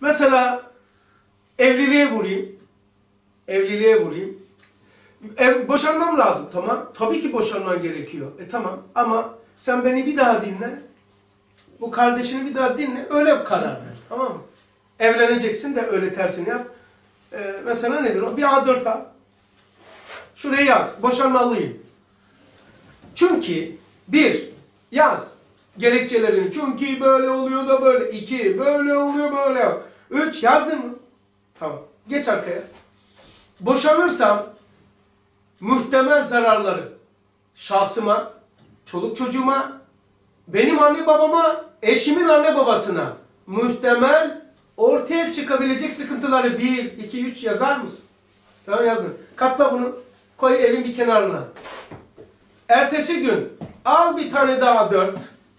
Mesela evliliğe vurayım. Evliliğe vurayım. Boşanmam lazım. Tamam. Tabii ki boşanman gerekiyor. Tamam. Ama sen beni bir daha dinle. Bu kardeşini bir daha dinle. Öyle karar ver. Tamam mı? Evleneceksin de öyle tersini yap. Mesela nedir o? Bir A4 al. Şuraya yaz. Boşanmalıyım. Çünkü bir, yaz gerekçelerini. Çünkü böyle oluyor da böyle. İki, böyle oluyor böyle. Üç, yazdın mı? Tamam. Geç arkaya. Boşanırsam muhtemel zararları şahsıma, çoluk çocuğuma, benim anne babama, eşimin anne babasına muhtemel ortaya çıkabilecek sıkıntıları 1, 2, 3 yazar mısın? Tamam, yazın. Katla bunu. Koy evin bir kenarına. Ertesi gün al bir tane daha 4.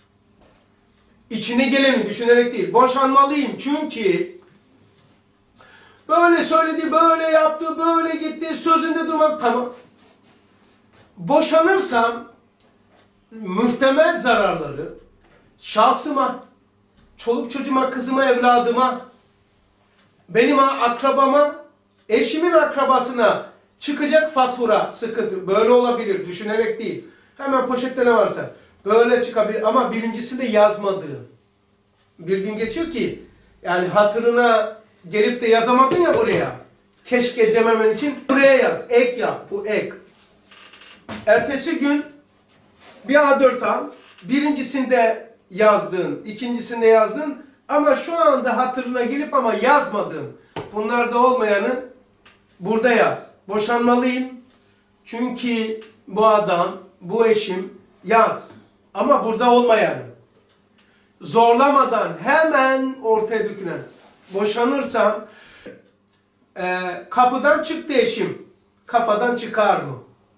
İçine geleni düşünerek değil. Boşanmalıyım çünkü böyle söyledi, böyle yaptı, böyle gitti, sözünde durmadı. Tamam. Boşanırsam muhtemel zararları şahsıma, çoluk çocuğuma, kızıma, evladıma, benim akrabama, eşimin akrabasına çıkacak fatura, sıkıntı. Böyle olabilir, düşünerek değil. Hemen poşette ne varsa. Böyle çıkabilir ama birincisinde yazmadığın. Bir gün geçiyor ki, yani hatırına gelip de yazamadın ya buraya. Keşke dememen için buraya yaz. Ek yap, bu ek. Ertesi gün bir A4 al. Birincisinde yazdın, ikincisinde yazdın. Ama şu anda hatırına gelip ama yazmadın. Bunlarda olmayanı burada yaz. Boşanmalıyım. Çünkü bu adam, bu eşim yaz. Ama burada olmayanı. Zorlamadan hemen ortaya dökülen. Boşanırsam kapıdan çıktı eşim. Kafadan çıkar mı?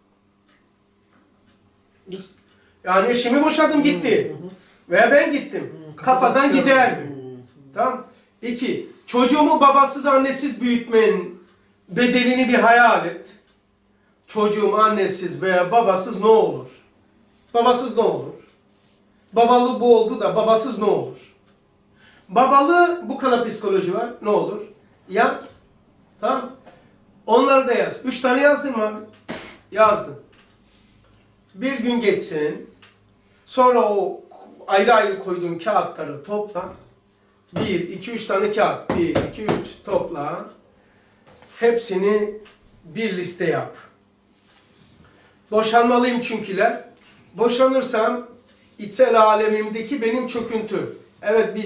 Yani eşimi boşadım gitti. Veya ben gittim. Kafadan gider mi? Tamam. 2. Çocuğumu babasız annesiz büyütmenin bedelini bir hayal et. Çocuğum annesiz veya babasız ne olur? Babasız ne olur? Babalı bu oldu da babasız ne olur? Babalı bu kadar psikoloji var. Ne olur? Yaz. Tamam. Onları da yaz. 3 tane yazdın mı abi? Yazdım. Bir gün geçsin. Sonra o ayrı ayrı koyduğun kağıtları topla. 1, 2, 3 tane kağıt. 1, 2, 3 topla. Hepsini bir liste yap. Boşanmalıyım çünküler. Boşanırsam içsel alemimdeki benim çöküntü. Evet, bir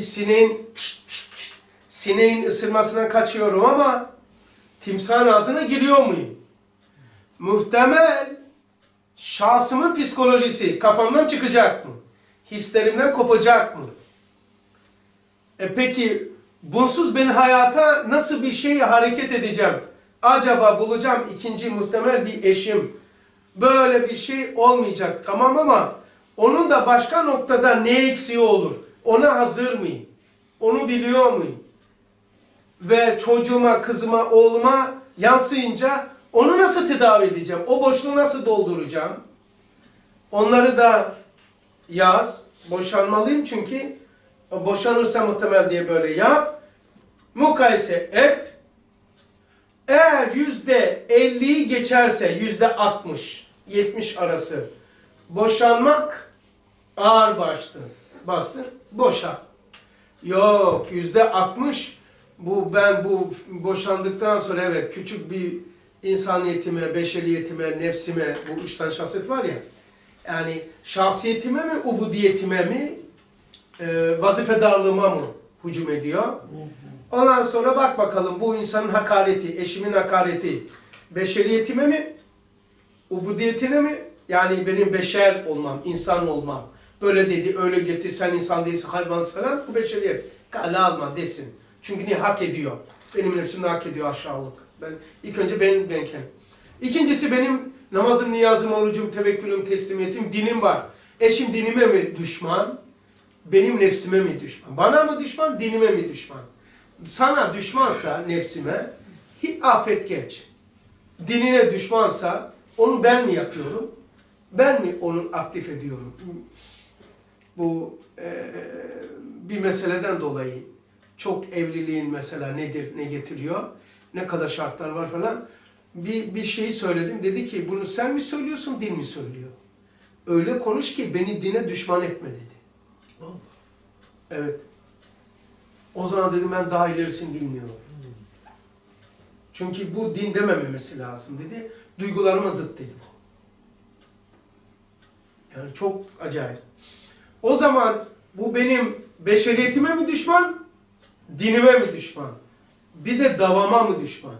sineğin ısırmasına kaçıyorum ama timsahın ağzına giriyor muyum? Muhtemel şahsımın psikolojisi kafamdan çıkacak mı? Hislerimden kopacak mı? Peki bunsuz ben hayata nasıl bir şey hareket edeceğim? Acaba bulacağım ikinci muhtemel bir eşim. Böyle bir şey olmayacak, tamam, ama onun da başka noktada ne eksiği olur? Ona hazır mıyım? Onu biliyor muyum? Ve çocuğuma, kızıma, oğluma yansıyınca onu nasıl tedavi edeceğim? O boşluğu nasıl dolduracağım? Onları da yaz. Boşanmalıyım çünkü boşanırsa muhtemel diye böyle yap. Mukayese et. Eğer %50'yi geçerse %60, 70 arası boşanmak ağır bastır, boşa. Yok, %60 ben boşandıktan sonra evet küçük bir insaniyetime, beşeriyetime, nefsime, bu 3 tane şahsiyet var ya, yani şahsiyetime mi, ubudiyetime mi, vazifedarlığıma mı hücum ediyor? Ondan sonra bak bakalım bu insanın hakareti, eşimin hakareti, beşeriyetime mi, ubudiyetine mi, yani benim beşer olmam, insan olmam, böyle dedi, öyle gitti, sen insan değilsin, hayvansın falan, bu beşeriyet. Kale alma desin. Çünkü niye? Hak ediyor. Benim nefsim de hak ediyor aşağılık. İlk önce ben kendim. İkincisi benim namazım, niyazım, orucum, tevekkülüm, teslimiyetim, dinim var. Eşim dinime mi düşman? Benim nefsime mi düşman? Bana mı düşman, dinime mi düşman? Sana düşmansa nefsime, hiç affet geç. Dinine düşmansa onu ben mi yapıyorum? Ben mi onu aktif ediyorum? Bu bir meseleden dolayı çok evliliğin mesela nedir, ne getiriyor, ne kadar şartlar var falan. Bir şeyi söyledim. Dedi ki bunu sen mi söylüyorsun, din mi söylüyor? Öyle konuş ki beni dine düşman etme dedi. Evet. O zaman dedim ben daha ilerisini bilmiyorum. Çünkü bu din demememesi lazım dedi. Duygularıma zıt dedim. Yani çok acayip. O zaman bu benim beşeriyetime mi düşman, dinime mi düşman? Bir de davama mı düşman?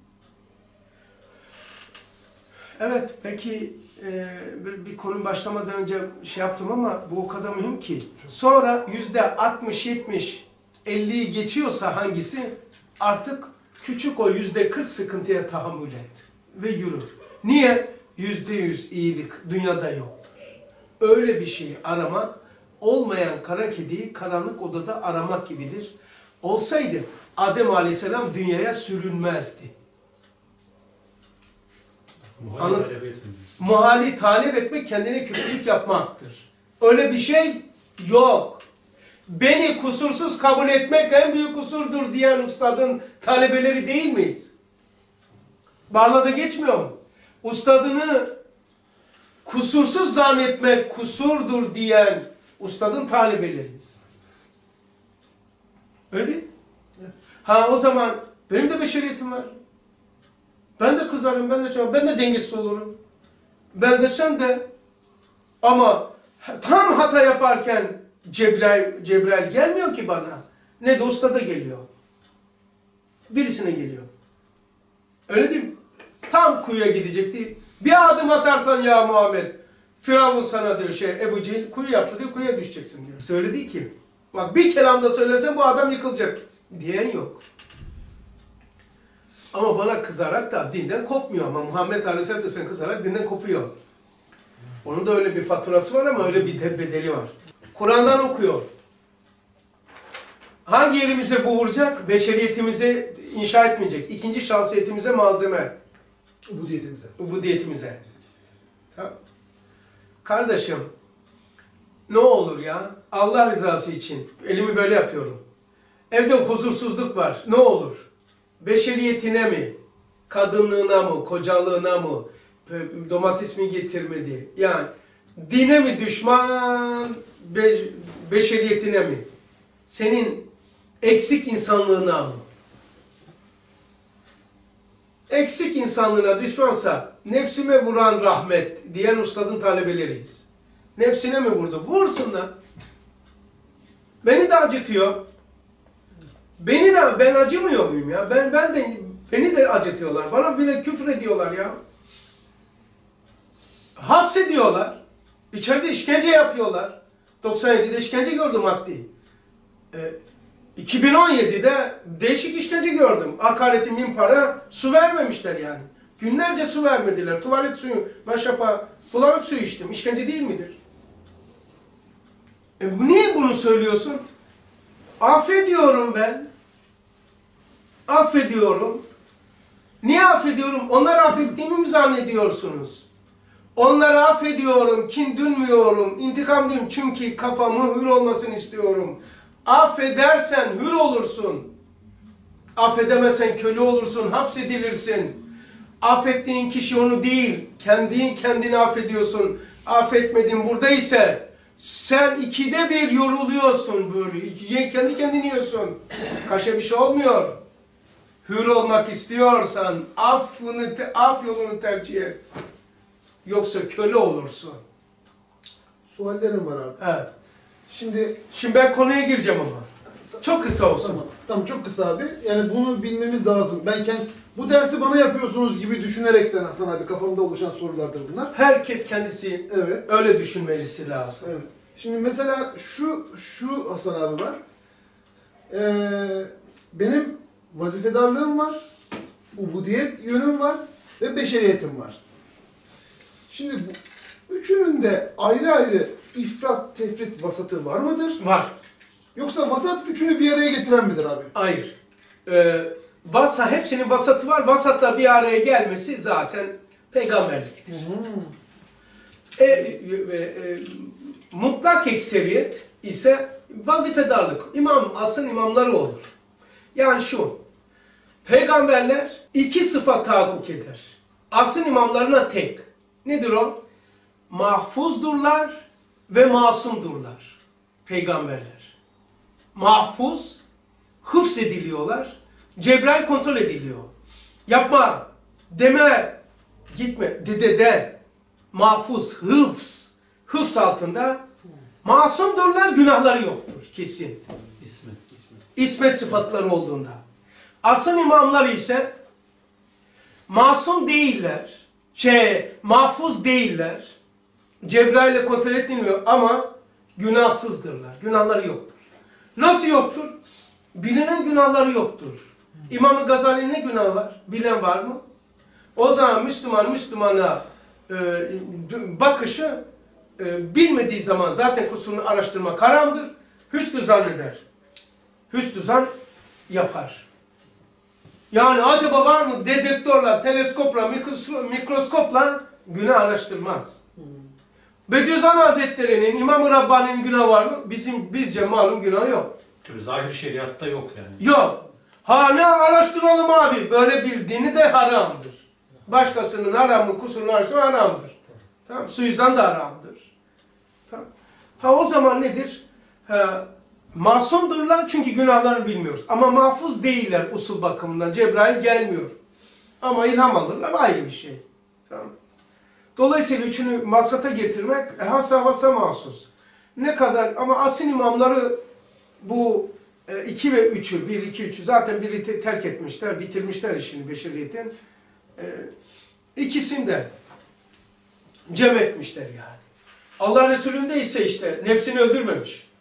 Evet, peki bir konu başlamadan önce şey yaptım ama bu o kadar mühim ki. Sonra %60, 70, 50'yi geçiyorsa hangisi? Artık küçük o %40 sıkıntıya tahammül et ve yürü. Niye? %100 iyilik dünyada yoktur. Öyle bir şeyi aramak, olmayan kara kediyi karanlık odada aramak gibidir. Olsaydı Adem Aleyhisselam dünyaya sürülmezdi. Muhali talep etmek kendine kötülük yapmaktır. Öyle bir şey yok. Beni kusursuz kabul etmek en büyük kusurdur diyen ustadın talebeleri değil miyiz? Bağlada geçmiyor mu? Ustadını kusursuz zannetmek kusurdur diyen ustadın talebeleriyiz. Öyle değil mi? Evet. Ha o zaman benim de beşeriyetim var. Ben de kızarım, ben de çağırırım, ben de dengesiz olurum. Ben de sen de. Ama tam hata yaparken Cebrail gelmiyor ki bana. Ne de usta da geliyor. Birisine geliyor. Öyle değil mi? Tam kuyuya gidecekti. Bir adım atarsan ya Muhammed, Firavun sana diyor Ebu Cehil kuyu yaptı diyor, kuyuya düşeceksin diyor. Söyledi ki, bak bir kelamda söylersen bu adam yıkılacak diyen yok. Ama bana kızarak da dinden kopmuyor ama Muhammed Aleyhisselatü Vesselam kızarak dinden kopuyor. Onun da öyle bir faturası var ama öyle bir bedeli var. Kur'an'dan okuyor. Hangi yerimize bu vuracak? Beşeriyetimizi inşa etmeyecek. İkinci şahsiyetimize malzeme. Ubudiyetimize. Ubudiyetimize. Tamam. Kardeşim, ne olur ya, Allah rızası için elimi böyle yapıyorum. Evde huzursuzluk var, ne olur? Beşeriyetine mi, kadınlığına mı, kocalığına mı, domates mi getirmedi? Yani dine mi düşman, beşeriyetine mi? Senin eksik insanlığına mı? Eksik insanlığına düşmansa nefsime vuran rahmet diyen ustadın talebeleriyiz. Nefsine mi vurdu? Vursun lan. Beni de acıtıyor. Ben acımıyor muyum ya? Beni de acıtıyorlar. Bana bile küfür ediyorlar ya. Hapsediyorlar. İçeride işkence yapıyorlar. 97'de işkence gördüm maddi. 2017'de değişik işkence gördüm. Hakaretin bin para su vermemişler yani. Günlerce su vermediler. Tuvalet suyu, maşapa, bulanık suyu içtim. İşkence değil midir? Niye bunu söylüyorsun? Affediyorum ben. Affediyorum. Niye affediyorum? Onları affettiğimi mi zannediyorsunuz? Onları affediyorum, kin dünmüyorum, intikam diyorum çünkü kafamı hür olmasını istiyorum. Affedersen hür olursun. Affedemezsen köle olursun, hapsedilirsin. Affettiğin kişi onu değil, kendini affediyorsun. Affetmedin burada ise sen 2'de 1 yoruluyorsun böyle. Kendi kendini yiyorsun. Kaşe bir şey olmuyor. Hür olmak istiyorsan af yolunu tercih et. Yoksa köle olursun. Suallerim var abi. Evet. Şimdi ben konuya gireceğim ama. Çok kısa olsun. Tamam çok kısa abi. Yani bunu bilmemiz lazım. Bu dersi bana yapıyorsunuz gibi düşünerekten Hasan abi kafamda oluşan sorulardır bunlar. Herkes kendisi öyle düşünmelisi lazım. Evet. Şimdi mesela şu Hasan abi var. Benim vazifedarlığım var. Ubudiyet yönüm var. Ve beşeriyetim var. Şimdi bu üçünün de ayrı ayrı ifrat, tefrit, vasatı var mıdır? Var. Yoksa vasat üçünü bir araya getiren midir abi? Hayır. Hepsinin vasatı var. Vasatla bir araya gelmesi zaten peygamberliktir. Mutlak ekseriyet ise vazifedarlık, asıl imamları olur. Yani şu, peygamberler iki sıfat tahakkuk eder. Asıl imamlarına tek. Nedir o? Mahfuzdurlar ve masumdurlar. Peygamberler. Mahfuz, hıfzediliyorlar. Cebrail kontrol ediliyor. Yapma, deme, gitme, de. Mahfuz, hıfz altında. Masumdurlar, günahları yoktur kesin. İsmet sıfatları olduğunda. Asıl imamlar ise masum değiller. Mahfuz değiller. Cebrail ile kontrol edilmiyor ama günahsızdırlar. Günahları yoktur. Nasıl yoktur? Bilinen günahları yoktur. İmam-ı Gazali'nin ne günahı var? Bilen var mı? O zaman Müslümana bakışı bilmediği zaman zaten kusurunu araştırmak haramdır. Hüsnü zanneder. Hüsnü zan yapar. Yani acaba var mı dedektörle, teleskopla, mikroskopla günah araştırmaz. Bediüzzaman Hazretleri'nin, İmam-ı Rabbani'nin günahı var mı? Bizce malum günahı yok. Tabii zahir şeriatta yok yani. Yok. Ne araştıralım abi? Böyle bir dini de haramdır. Başkasının haramı, kusurunu araştırma haramdır. Tamam. Suizan da haramdır. Tamam. O zaman nedir? Masumdurlar çünkü günahlarını bilmiyoruz. Ama mahfuz değiller usul bakımından. Cebrail gelmiyor. Ama ilham alırlar ayrı bir şey. Tamam. Dolayısıyla üçünü masrata getirmek hasa mahsus. Ne kadar ama asil imamları bu 2 ve 3'ü, 1, 2, 3'ü zaten biri terk etmişler, bitirmişler işini beşeriyetin. İkisini de cem etmişler yani. Allah Resulü'nde ise işte nefsini öldürmemiş.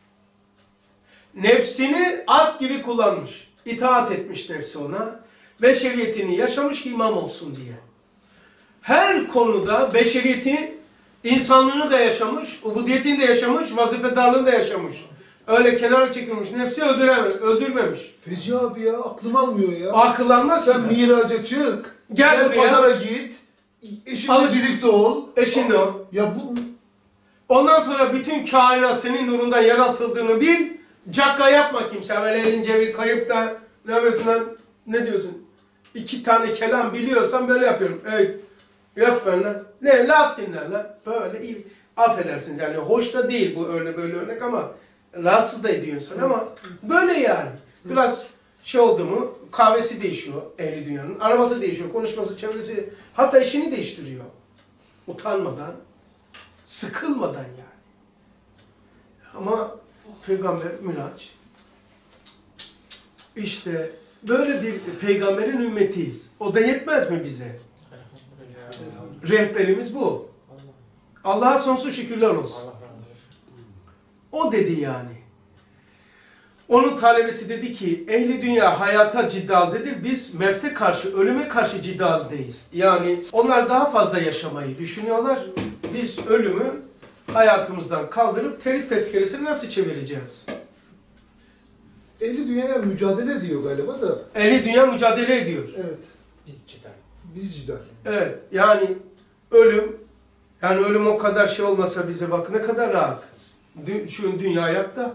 Nefsini at gibi kullanmış. İtaat etmiş nefsi ona. Beşeriyetini yaşamış ki imam olsun diye. Her konuda beşeriyeti, insanlığını da yaşamış, ubudiyetini de yaşamış, vazifedarlığını da yaşamış. Öyle kenara çekilmiş, nefsi öldürmemiş. Feci abi ya, aklım almıyor ya. Akıllanmaz Sen miraca çık, Gel buraya. pazara git, eşinle birlikte ol. Eşinle ol. Ya bu... Ondan sonra bütün kainat senin nurundan yaratıldığını bil, cakka yapma kimse. Böyle elince bir kayıp da ne yapıyorsun lan? Ne diyorsun? 2 tane kelam biliyorsan böyle yapıyorum. Yap ben lan. Ne? Laf dinler lan. Böyle iyi. Affedersiniz yani hoş da değil bu öyle böyle örnek ama rahatsız da ediyor insan ama böyle yani. Biraz şey oldu mu kahvesi değişiyor ehli dünyanın. Arabası değişiyor, konuşması, çevresi hatta eşini değiştiriyor. Utanmadan, sıkılmadan yani. Ama Peygamber mülaç. İşte böyle bir peygamberin ümmetiyiz. O da yetmez mi bize? Rehberimiz bu. Allah'a sonsuz şükürler olsun. O dedi yani. Onun talebesi dedi ki, ehli dünya hayata ciddaldedir. Biz mevte karşı, ölüme karşı ciddaldeyiz. Yani onlar daha fazla yaşamayı düşünüyorlar. Biz ölümü hayatımızdan kaldırıp teris tezkeresini nasıl çevireceğiz? Ehli dünyaya mücadele ediyor galiba da. Ehli dünya mücadele ediyor. Evet. Biz cidden. Evet. Yani ölüm o kadar şey olmasa bize bak ne kadar rahatız. Şu dünya ayakta.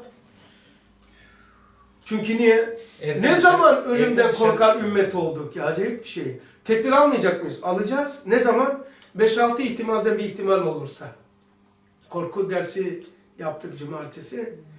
Çünkü niye? Ne zaman ölümden korkan ümmet olduk ya? Acayip bir şey. Tedbir almayacak mıyız? Alacağız. Ne zaman? 5-6 ihtimalden bir ihtimal olursa. Korku dersi yaptık cumartesi.